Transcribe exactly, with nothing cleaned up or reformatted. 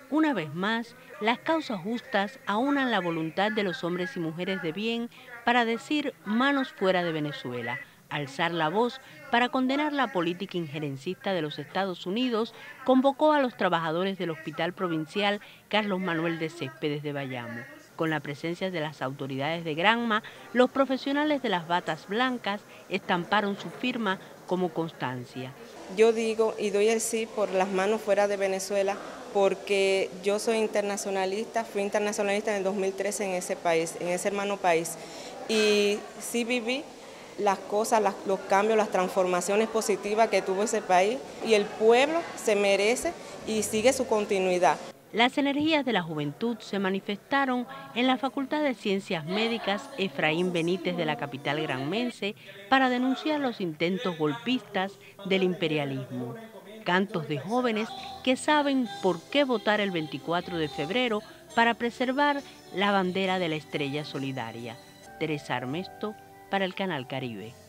Una vez más, las causas justas aunan la voluntad de los hombres y mujeres de bien para decir manos fuera de Venezuela, alzar la voz para condenar la política injerencista de los Estados Unidos. Convocó a los trabajadores del Hospital Provincial Carlos Manuel de Céspedes de Bayamo. Con la presencia de las autoridades de Granma, los profesionales de las batas blancas estamparon su firma como constancia. Yo digo y doy el sí por las manos fuera de Venezuela porque yo soy internacionalista, fui internacionalista en el dos mil trece en ese país, en ese hermano país, y sí viví las cosas, las, los cambios, las transformaciones positivas que tuvo ese país, y el pueblo se merece y sigue su continuidad. Las energías de la juventud se manifestaron en la Facultad de Ciencias Médicas Efraín Benítez de la capital granmense para denunciar los intentos golpistas del imperialismo. Cantos de jóvenes que saben por qué votar el veinticuatro de febrero para preservar la bandera de la estrella solidaria. Teresa Armesto para el Canal Caribe.